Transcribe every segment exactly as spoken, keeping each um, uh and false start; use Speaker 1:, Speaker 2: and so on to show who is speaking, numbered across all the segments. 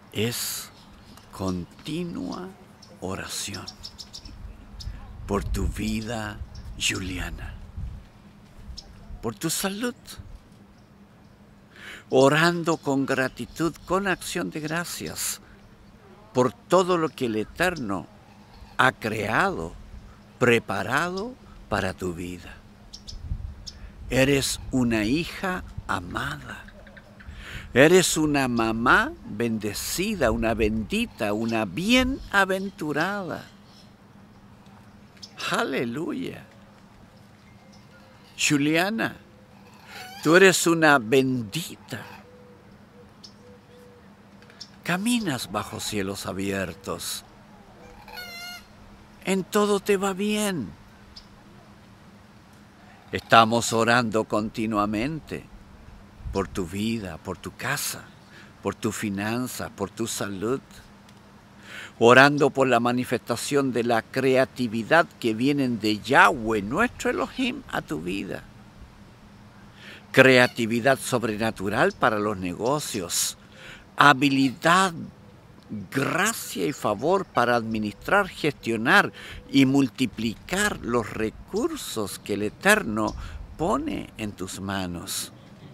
Speaker 1: es continua oración por tu vida, Juliana, por tu salud, orando con gratitud, con acción de gracias, por todo lo que el Eterno ha creado, preparado para tu vida. Eres una hija amada. Eres una mamá bendecida, una bendita, una bienaventurada. Aleluya. Juliana, tú eres una bendita. Caminas bajo cielos abiertos. En todo te va bien. Estamos orando continuamente por tu vida, por tu casa, por tu finanza, por tu salud. Orando por la manifestación de la creatividad que vienen de Yahweh, nuestro Elohim, a tu vida. Creatividad sobrenatural para los negocios. Habilidad, gracia y favor para administrar, gestionar y multiplicar los recursos que el Eterno pone en tus manos.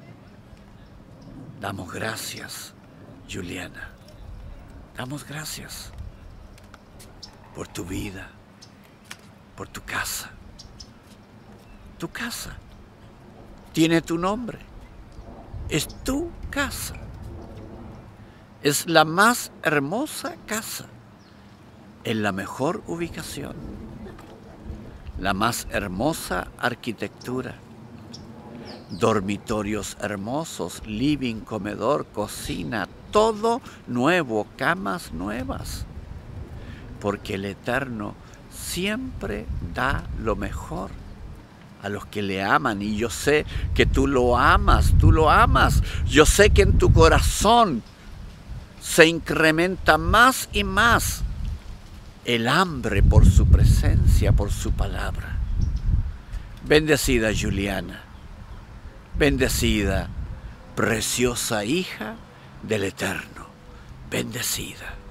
Speaker 1: Damos gracias, Juliana. Damos gracias por tu vida, por tu casa. Tu casa tiene tu nombre. Es tu casa. Es la más hermosa casa, en la mejor ubicación, la más hermosa arquitectura, dormitorios hermosos, living, comedor, cocina, todo nuevo, camas nuevas, porque el Eterno siempre da lo mejor a los que le aman, y yo sé que tú lo amas, tú lo amas, yo sé que en tu corazón se incrementa más y más el hambre por su presencia, por su palabra. Bendecida Juliana, bendecida, preciosa hija del Eterno, bendecida.